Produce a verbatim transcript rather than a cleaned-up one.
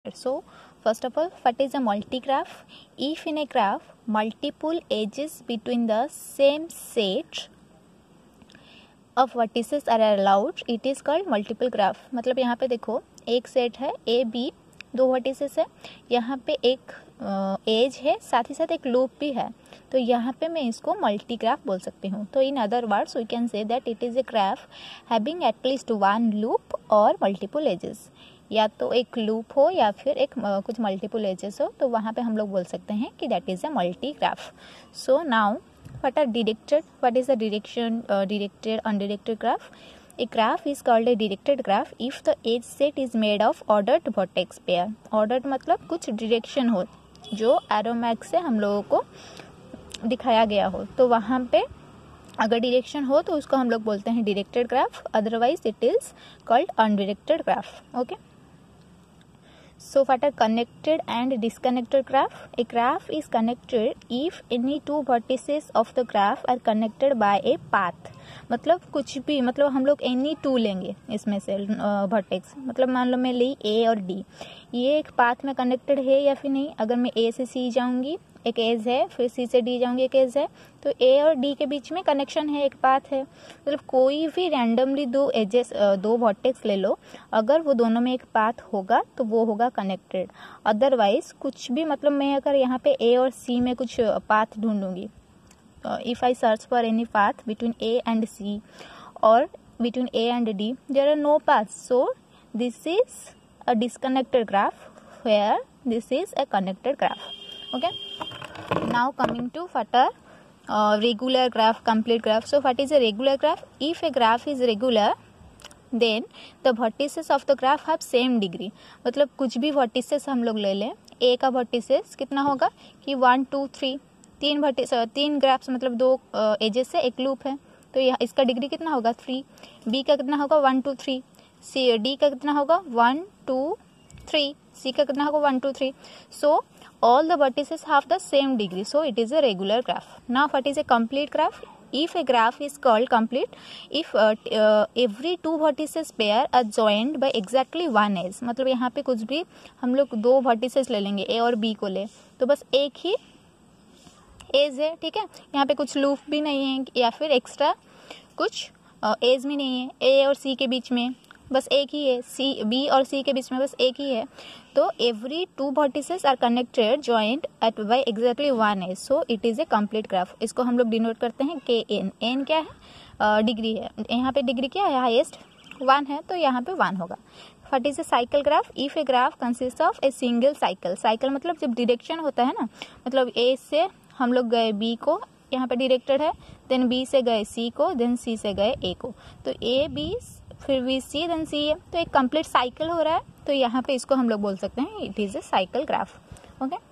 So first of all, what is a multigraph? If in a graph multiple edges between the same set of vertices are allowed, it is called multiple graph. मतलब यहाँ पे देखो एक set है A B, दो vertices है, यहाँ पे एक एज है, साथ ही साथ एक लूप भी है, तो यहाँ पे मैं इसको मल्टी ग्राफ बोल सकती हूँ. तो in other words we can say that it is a graph having at least one loop और मल्टीपल एजेस. या तो एक लूप हो या फिर एक uh, कुछ मल्टीपल एजेस हो, तो वहाँ पे हम लोग बोल सकते हैं कि that is a multi graph. So now what are directed, what is the direction, directed undirected graph? A graph is called a directed graph if the edge set is made of ordered vertex pair. Ordered मतलब कुछ direction हो जो arrow mark से हम लोगों को दिखाया गया हो, तो वहाँ पे अगर direction हो तो उसको हम लोग बोलते हैं directed graph, otherwise it is called undirected graph. Okay. So what are connected and disconnected graph? A graph is connected if any two vertices of the graph are connected by a path. मतलब कुछ भी, मतलब हम लोग any two लेंगे इसमें से vertex, मतलब मान लो मैं ली ए और डी, ये एक पाथ में कनेक्टेड है या फिर नहीं. अगर मैं ए से सी जाऊंगी एक एज है, फिर सी से डी जाऊंगी एक एज है, तो ए और डी के बीच में कनेक्शन है, एक पाथ है. मतलब कोई भी रैंडमली दो एजेस, दो वर्टेक्स ले लो, अगर वो दोनों में एक पाथ होगा तो वो होगा कनेक्टेड. अदरवाइज कुछ भी, मतलब मैं अगर यहाँ पे ए और सी में कुछ पाथ ढूंढूंगी, if I search for any path between A and C or between A and D, there are no paths. So this is a disconnected graph where this is a connected graph. Okay. Now coming to what are uh, regular graph, complete graph. So what is a regular graph? If a graph is regular, then the vertices of the graph have same degree. मतलब कुछ भी vertices हम लोग ले लें, A का vertices कितना होगा कि वन टू थ्री, तीन वर्टिस, तीन ग्राफ्स मतलब दो एजेस से एक लूप है, तो यह इसका डिग्री कितना होगा थ्री. बी का कितना होगा one two three, C D का कितना होगा वन टू थ्री, सी का कितना होगा one two three. So all the vertices have the same degree, so it is a regular graph. Now what is a complete graph? If a graph is called complete if uh, uh, every two vertices pair are joined by exactly one edge. मतलब यहाँ पे कुछ भी हम लोग दो vertices ले लेंगे, ए और बी को ले, तो बस एक ही एज है, ठीक है. यहाँ पे कुछ लूप भी नहीं है या फिर एक्स्ट्रा कुछ एज भी नहीं है. ए और सी के बीच में बस एक ही है, सी बी और सी के बीच में बस एक ही है, तो every two vertices are connected joint at by exactly one edge, so it is a complete graph. इसको हम लोग डिनोट करते हैं के एन. एन क्या है? डिग्री uh, है. यहाँ पे डिग्री क्या है? हाईएस्ट वन है, तो यहाँ पे वन होगा. What is a cycle graph? If a graph consist of a single cycle. Cycle मतलब जब डिरेक्शन होता है ना, मतलब ए से हम लोग गए बी को, यहाँ पे डिरेक्टेड है, देन बी से गए सी को, देन सी से गए ए को, तो ए बी फिर B C then C A, तो एक कंप्लीट साइकिल हो रहा है, तो यहाँ पे इसको हम लोग बोल सकते हैं it is a cycle graph. Okay.